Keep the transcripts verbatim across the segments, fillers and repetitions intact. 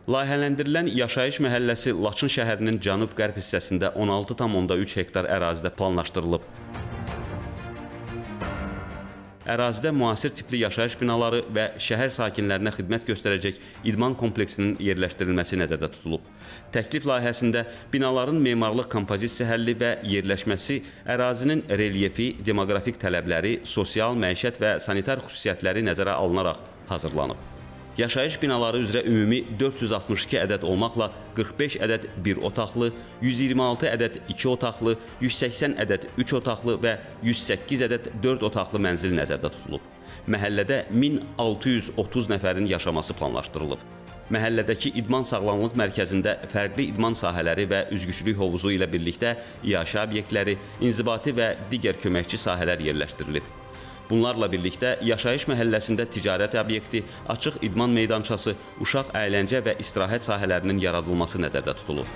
Layihələndirilən yaşayış məhəlləsi Laçın şəhərinin cənub-qərb hissəsində on altı tam üç hektar ərazidə planlaşdırılıb. Ərazidə müasir tipli yaşayış binaları və şəhər sakinlərinə xidmət göstərəcək idman kompleksinin yerləşdirilməsi nəzərdə tutulub. Təklif layihəsində binaların memarlıq kompozisiya həlli və yerləşməsi, ərazinin relyefi, demoqrafik tələbləri, sosial, məişət və sanitar xüsusiyyətləri nəzərə alınaraq hazırlanıb. Yaşayış binaları üzrə ümumi dörd yüz altmış iki ədəd olmaqla qırx beş ədəd bir otaqlı, yüz iyirmi altı ədəd iki otaqlı, yüz səksən ədəd üç otaqlı və yüz səkkiz ədəd dörd otaqlı mənzil nəzərdə tutulub. Məhəllədə min altı yüz otuz nəfərin yaşaması planlaşdırılıb. Məhəllədəki idman sağlamlıq mərkəzində fərqli idman sahələri və üzgüçülük hovuzu ilə birlikdə iaşə obyektləri, inzibati və digər köməkçi sahələr yerləşdirilib. Bunlarla birlikdə yaşayış məhəlləsində ticarət obyekti, açıq idman meydançası, uşaq əyləncə və istirahət sahələrinin yaradılması nəzərdə tutulur.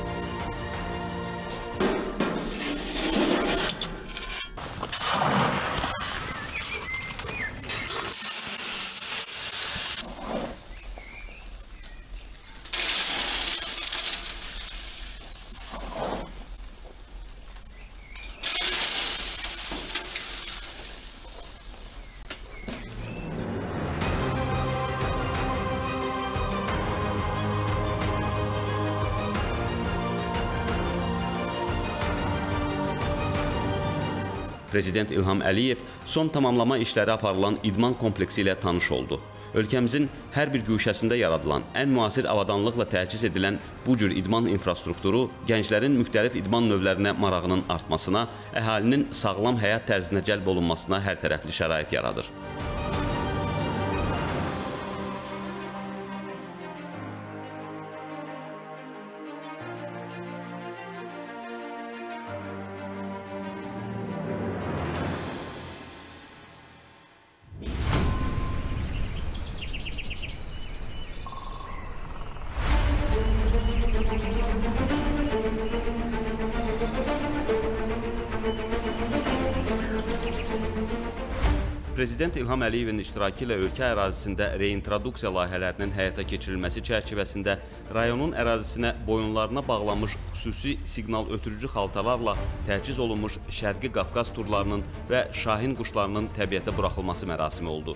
Prezident İlham Əliyev son tamamlama işləri aparılan idman kompleksi ilə tanış oldu. Ölkəmizin hər bir güşəsində yaradılan, ən müasir avadanlıqla təchiz edilən bu cür idman infrastrukturu gənclərin müxtəlif idman növlərinə marağının artmasına, əhalinin sağlam həyat tərzinə cəlb olunmasına hər tərəfli şərait yaradır. Prezident İlham Əliyevin iştirakı ilə ölkə ərazisində reintroduksiya layihələrinin həyata keçirilməsi çərçivəsində rayonun ərazisinə boyunlarına bağlanmış xüsusi siqnal ötürücü xaltalarla təchiz olunmuş Şərqi Qafqaz turlarının və şahin quşlarının təbiətə buraxılması mərasimi oldu.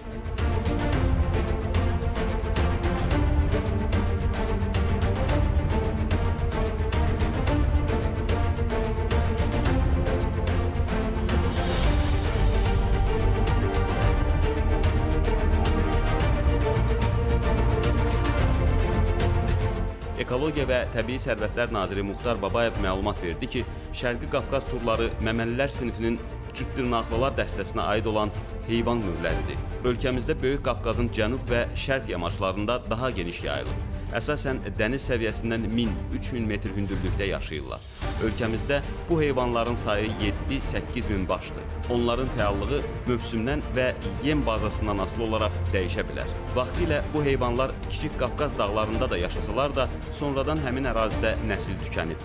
Ekologiya və Təbii Sərvətlər Naziri Muxtar Babayev məlumat verdi ki, Şərqi Qafqaz turları məməlilər sinifinin cütdırnaqlılar dəstəsinə aid olan heyvan növləridir. Ölkəmizdə Böyük Qafqazın cənub və şərq yamaçlarında daha geniş yayılır. Əsasən dəniz səviyyəsindən min üç min metr hündürlükdə yaşayırlar. Ölkəmizdə bu heyvanların sayı yeddi səkkiz min başdır. Onların fəallığı mövsümdən və yem bazasından asılı olaraq dəyişə bilər. Vaxtilə bu heyvanlar Kiçik Qafqaz dağlarında da yaşasalar da, sonradan həmin ərazidə nəsil tükənib.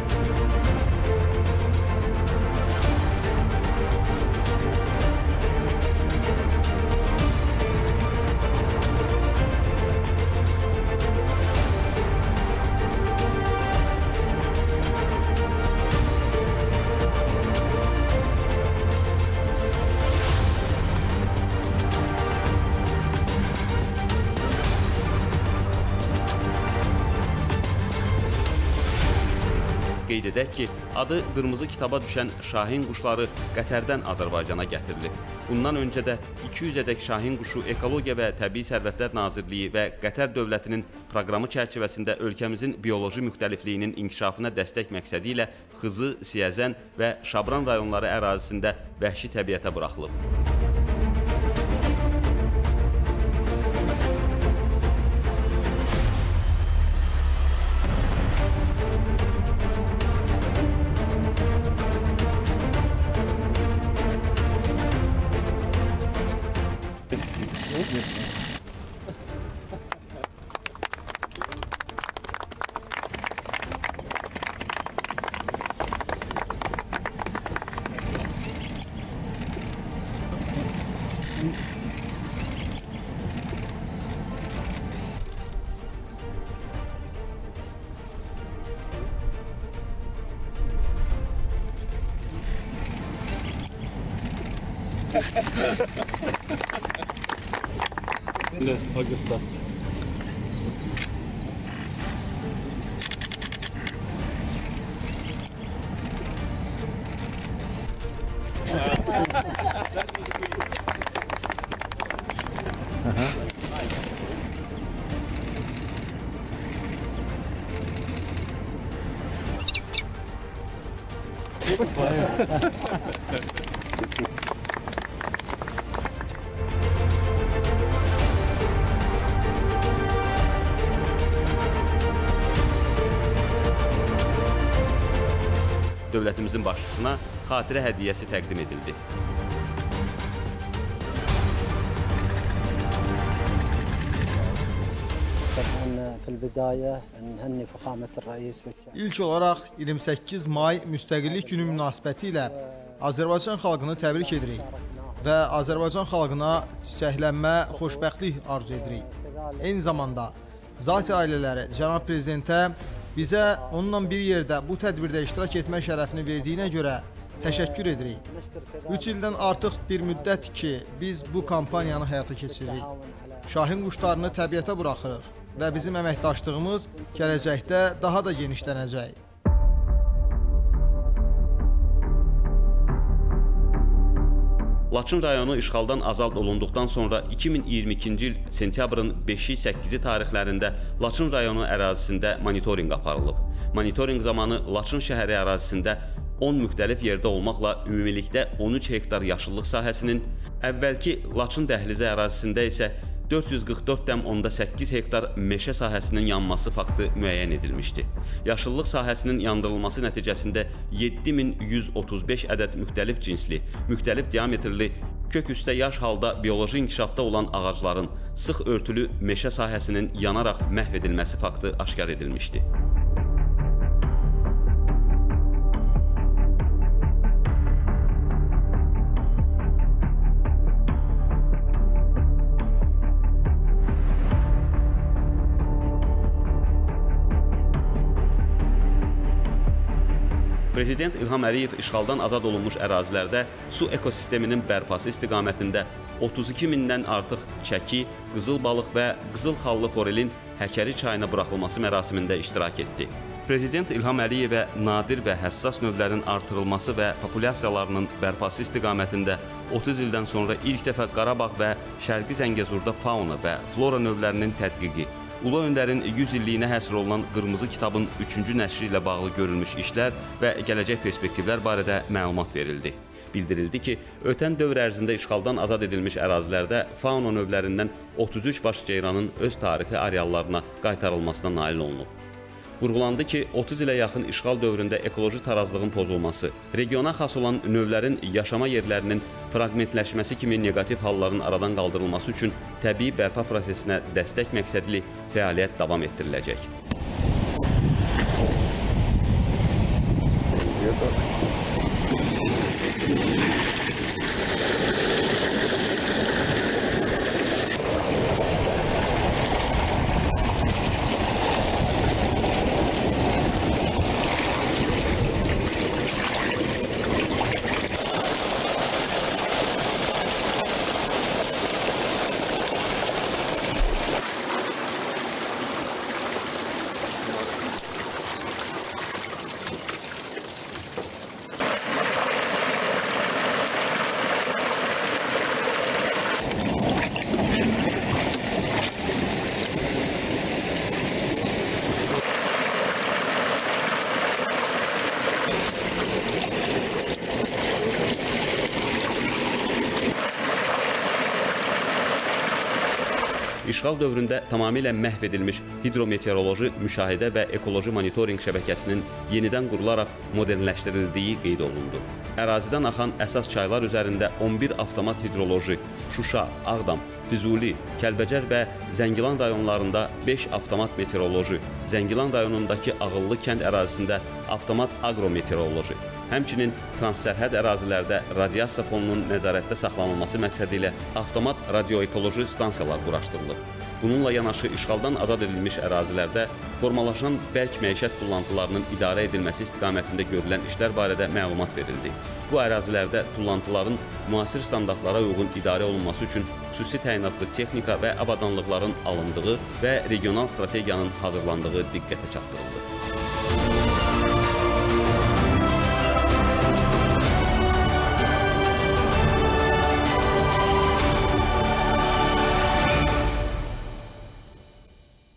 Qeyd edək ki, adı qırmızı kitaba düşən şahin quşları Qətərdən Azərbaycana gətirilib. Bundan öncə də iki yüz ədək şahin quşu Ekologiya və Təbii Sərvətlər Nazirliyi və Qətər dövlətinin proqramı çərçivəsində ölkəmizin bioloji müxtəlifliyinin inkişafına dəstək məqsədi ilə Xızı, Siyəzən və Şabran rayonları ərazisində vəhşi təbiətə buraxılıb. Ne, Pakistan. Dövlətimizin başçısına xatirə hədiyyəsi təqdim edildi. İlk olaraq iyirmi səkkiz may Müstəqillik Günü münasibəti ilə Azərbaycan xalqını təbrik edirik və Azərbaycan xalqına çiçəklənmə, xoşbəxtlik arzu edirik. Eyni zamanda Zati ailələri Cənab Prezidentə bizə onunla bir yerdə bu tədbirdə iştirak etmək şərəfini verdiyinə görə təşəkkür edirik. üç ildən artıq bir müddət ki, biz bu kampaniyanı həyata keçiririk. Şahin quşlarını təbiətə buraxırıq və bizim əməkdaşlığımız gələcəkdə daha da genişlənəcək. Laçın rayonu işğaldan azad olunduqdan sonra iki min iyirmi ikinci il sentyabrın beşi səkkizi tarixlərində Laçın rayonu ərazisində monitorinq aparılıb. Monitorinq zamanı Laçın şəhəri ərazisində on müxtəlif yerdə olmaqla ümumilikdə on üç hektar yaşıllıq sahəsinin, əvvəlki Laçın dəhlizi ərazisində isə dörd yüz qırx dörd tam səkkiz hektar meşə sahəsinin yanması faktı müəyyən edilmişdi. Yaşıllıq sahəsinin yandırılması nəticəsində yeddi min yüz otuz beş ədəd müxtəlif cinsli, müxtəlif diametrli, kök üstə yaş halda bioloji inkişafda olan ağacların sıx örtülü meşə sahəsinin yanaraq məhv edilməsi faktı aşkar edilmişdi. Prezident İlham Əliyev işğaldan azad olunmuş ərazilərdə su ekosisteminin bərpası istiqamətində otuz iki mindən artıq çəki, qızıl balıq və qızıl xallı forelin Həkəri çayına buraxılması mərasimində iştirak etdi. Prezident İlham Əliyevə nadir və həssas növlərin artırılması və populyasiyalarının bərpası istiqamətində otuz ildən sonra ilk dəfə Qarabağ və Şərqi Zəngəzurda fauna və flora növlərinin tədqiqi, Ulu Öndərin yüz illiyinə həsr olunan Qırmızı kitabın üçüncü nəşri ilə bağlı görülmüş işlər və gələcək perspektivlər barədə məlumat verildi. Bildirildi ki, ötən dövr ərzində işğaldan azad edilmiş ərazilərdə fauna növlərindən otuz üç baş ceyranın öz tarixi areallarına qaytarılmasına nail olunub. Vurğulandı ki, otuz ilə yaxın işğal dövründə ekoloji tarazlığın pozulması, regiona xas olan növlərin yaşama yerlərinin fraqmentləşməsi kimi negativ halların aradan qaldırılması üçün təbii bərpa prosesinə dəstək məqsədli fəaliyyət davam etdiriləcək. İşğal dövründə tamamilə məhv edilmiş hidrometeoroloji müşahidə və ekoloji monitorinq şəbəkəsinin yenidən qurularaq modernləşdirildiyi qeyd olundu. Ərazidən axan əsas çaylar üzərində on bir avtomat hidroloji, Şuşa, Ağdam, Füzuli, Kəlbəcər və Zəngilan rayonlarında beş avtomat meteoroloji, Zəngilan rayonundakı Ağıllı kənd ərazisində avtomat aqrometeoroloji, həmçinin transsərhəd ərazilərdə radiasiya fonunun nəzarətdə saxlanılması məqsədi ilə avtomat radioekoloji stansiyalar quraşdırılıb. Bununla yanaşı işğaldan azad edilmiş ərazilərdə formalaşan bərk məişət tullantılarının idarə edilməsi istiqamətində görülən işlər barədə məlumat verildi. Bu ərazilərdə tullantıların müasir standartlara uyğun idarə olunması üçün xüsusi təyinatlı texnika və avadanlıqların alındığı və regional strategiyanın hazırlandığı diqqətə çatdırıldı.